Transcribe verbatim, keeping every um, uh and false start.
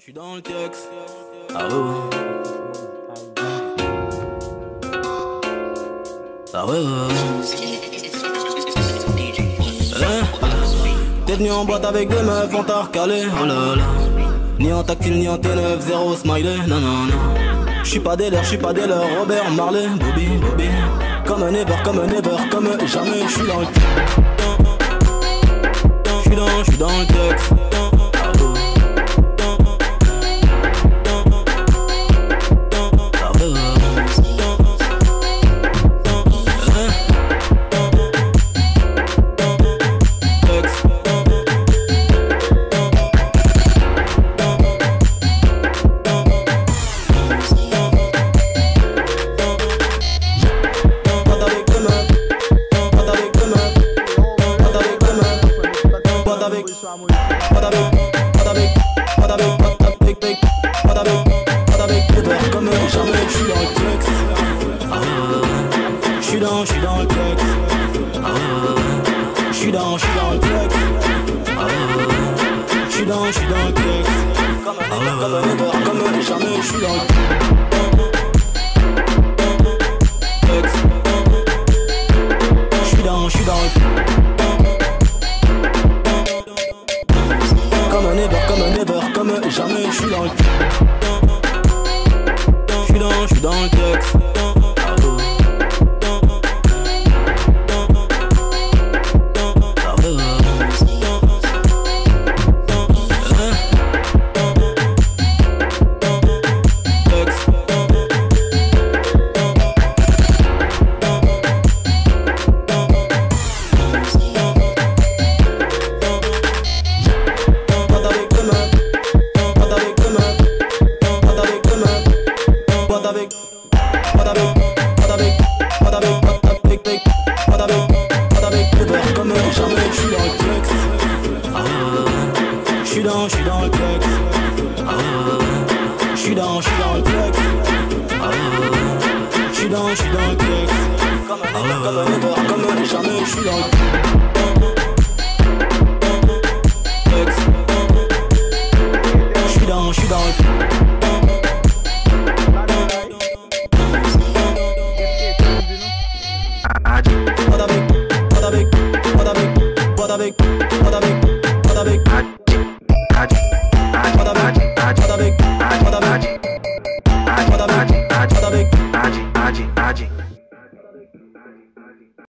J'suis dans le tux. Ah ouais. Ah ouais, ouais. Hein? T'es venu en boîte avec des meufs, on t'a recalé, oh là là. Ni en tactile, ni en T neuf, zéro smiley, non non non. J'suis pas des leurs, j'suis pas des leurs, Robert Marley, Bobby, Bobby. Comme un ever, comme un ever, comme jamais, j'suis dans le tux. J'suis dans, j'suis dans le tux. J'suis dans, j'suis dans le texte. J'suis dans, j'suis dans le texte. J'suis dans, j'suis dans le texte. Comme un ever, comme un ever, comme jamais, j'suis dans le texte. J'suis dans, j'suis dans le comme un ever, comme un ever, comme jamais, j'suis dans le J'suis dans, j'suis dans le texte. J'suis dans, j'suis dans le texte. J'suis dans, j'suis dans le texte. J'suis dans, j'suis dans le texte. Comme un ever, comme un ever, comme jamais, j'suis dans le texte. J'suis dans, j'suis dans le Pas d'avec, pas d'avec, pas d'avec, pas d'avec, pas d'avec.